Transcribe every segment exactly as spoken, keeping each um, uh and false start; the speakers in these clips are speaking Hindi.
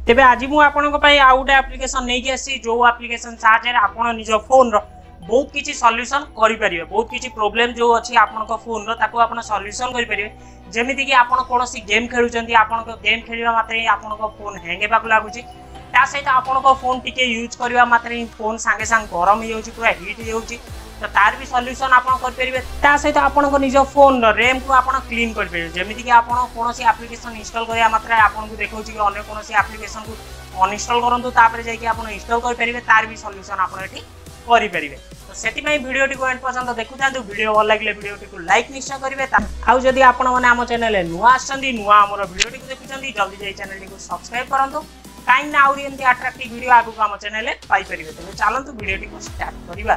तेबे आज मु आपनको पई आ गोटे एप्लिकेशन नै के आसी जो एप्लिकेशन साहाय्य आपण निज फोन रो बहुत किछि सॉल्यूशन करि परिबे। बहुत किछि प्रॉब्लम जो अछि आपनको फोन रो ताको आपण सॉल्यूशन करि परिबे। जेमिति कि आपण कोनोसी गेम खेलुचंती आपनको गेम खेलिबा मात्रे आपनको फोन हैंग हेबाक लागुची ता सहित आपनको फोन टिके यूज करबा मात्रे फोन संगे संग गरम हो जाउची पूरा हीट हो जाउची तो तार भी सॉल्यूशन आपण कर परिबे। ता सहित आपनको निज फोन रो रैम को आपण क्लीन कर परिबे। जेमिति कि आपण कोनोसी एप्लिकेशन इंस्टॉल करया मात्रे आपनको देखौची कि अन्य कोनोसी एप्लिकेशन को अनइंस्टॉल करंतु तापर जाय कि आपण इंस्टॉल कर परिबे तार भी सॉल्यूशन आपण एठी करि परिबे। तो सेति पई वीडियो टी को एंड पर्यंत देखु तांतु वीडियो भल लागले वीडियो टी को लाइक निश्चय करिवे। आ जदी आपण माने हम चैनल ले नुवा आछंदी नुवा हमर वीडियो टी को देखुचंदी जल्दी जाई चैनल टी को सब्सक्राइब करंतु काई ना आउरी एंती अट्रैक्टिव वीडियो आगु हम चैनल ले पाई परिबे। तो चलंतु वीडियो टी को स्टार्ट करिबा।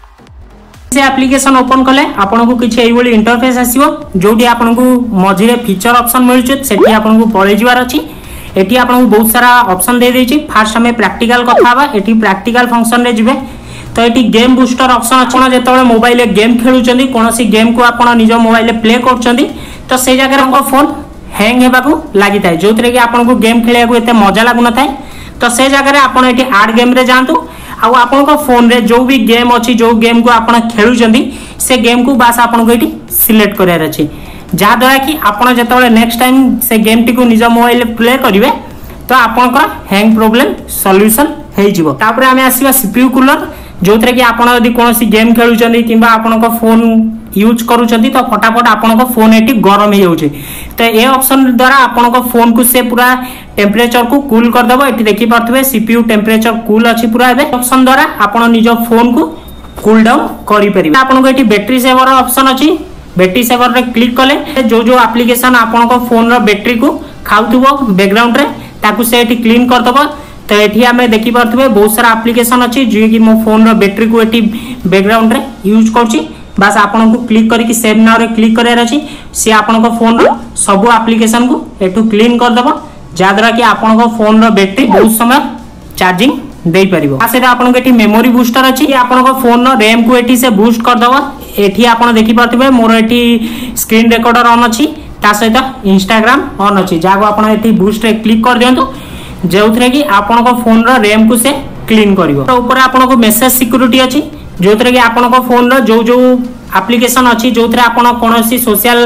से एप्लिकेशन ओपन कले आपन को किछ एई बोली इंटरफेस आसीबो जोटी आपन को मझिरे फीचर ऑप्शन मिलुछ सेठी आपन को पळे जिवार अछि। एठी आपन को बहुत सारा ऑप्शन दे देछि। फर्स्ट हमें प्रैक्टिकल कथाबा एठी प्रैक्टिकल फंक्शन रे जिवे तो ये गेम बूस्टर ऑप्शन अच्छे जो मोबाइल गेम खेलुंट कौन गेम को आप निज मोबाइल प्ले कर तो से जगह फोन हैंग होगा लगी था जो थे कि आपको गेम खेलिया को एते मजा लगुन था तो से जगह आप आड गेम रे जातु आपन फोन रे जो भी गेम अच्छी जो गेम को आप खेलुंट से गेम को बास आपको ये सिलेक्ट करार अच्छे जहाद्वारा कि आपड़ जो नेक्स्ट टाइम से गेम टी को निज मोबाइल प्ले करेंगे तो आपंकर हैंग प्रोब्लेम सॉल्यूशन हो। तापर आम आसवा सीपीयू कूलर जो थे कि आपड़ यदि कौन गेम खेलुंट कि आपण फोन यूज करुँच तो फटाफट आपण फोन ये गरम हो जाए तो ये ऑप्शन द्वारा आपण फोन को से पूरा टेम्परेचर को कूल करदेव। ये देखिपे सीपीयू टेम्परेचर कूल अच्छी पूरा ऑप्शन द्वारा आपण निज फोन को कूल डाउन करें। आपको ये बैटरी सेवर ऑप्शन अच्छी बैटरी सेवर रे क्लिक कले जो जो एप्लिकेशन आपण फोन रो बैटरी को खाऊथबो बैकग्राउंड रे ताकू से एठी क्लीन करदबो। तो ये आम देखिपे बहुत सारा एप्लिकेशन अच्छी जी कि मो फोन रो बैटरी को ये बैकग्राउंड रे यूज करछि बस आपन को क्लिक करके सेव नाउ रे क्लिक करार अछि से आपन को फोन रो सब एप्लिकेशन को एठू क्लीन करदबो जाद्वारा कि आपन को फोन रो बैटरी बहुत समय चार्जिंग दे परिबो। आ सेटा आपन को एठी मेमोरी बूस्टर अछि आपन को फोन रो रैम को एठी से बूस्ट करदबो। एठी आपन देखिपे मोर एठी स्क्रीन रिकॉर्डर ऑन अछि ता सहित इंस्टाग्राम ऑन अछि जागो आपन एठी बूस्ट रे क्लिक कर दियंतु जो थे कि आपन को फोन रो रैम को से क्लीन करिवो। तो ऊपर आपन को मेसेज सिक्योरिटी अछि जो थे कि आपन को फोन रो जो जो एप्लिकेशन अच्छी जो थे आपन कोनोसी सोशल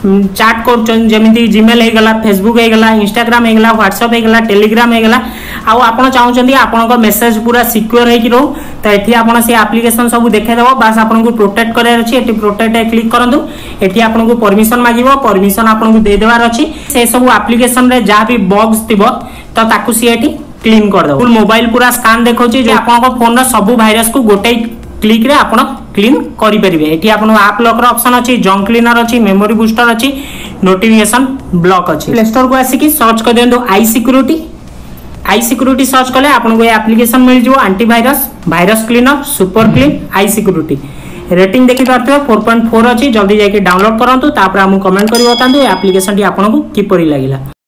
चैट कर जेमिति जीमेल हो गला फेसबुक हो गला इंस्टाग्राम हो गला व्हाट्सएप हो गला टेलीग्राम हो गला आ आपन चाहउछंती आपन को मेसेज पूरा सिक्योर हे कि रहो तो एठी आपन से एप्लिकेशन सब देखे देबो बस आपन को प्रोटेक्ट करे अछि। एठी प्रोटेक्ट ए क्लिक करंतु एठी आपन को परमिशन मागिबो परमिशन आपन को दे देबार अछि से सब एप्लिकेशन रे जा भी बग्स थिबो तो ताकू सी एठी क्लीन कर दो। फुल मोबाइल पूरा स्कैन देखौची जे आपन को फोन रो सब वायरस को गोटे क्लिक रे आपण क्लीन करि परिबे। एठी आपण ऐप लॉक रो ऑप्शन अछि जंक क्लीनर अछि मेमोरी बूस्टर अछि नोटिफिकेशन ब्लॉक अछि। प्ले स्टोर को आसी कि सर्च कर देंदो I security I security search कले आपण को एप्लिकेशन मिल जिवो antivirus virus cleaner super clean I security rating देखि पारथो फोर पॉइंट फोर अछि जल्दी जाके डाउनलोड करंतु तापर हम कमेंट करि बतांतु एप्लिकेशन टी आपण को किपरि लागिला।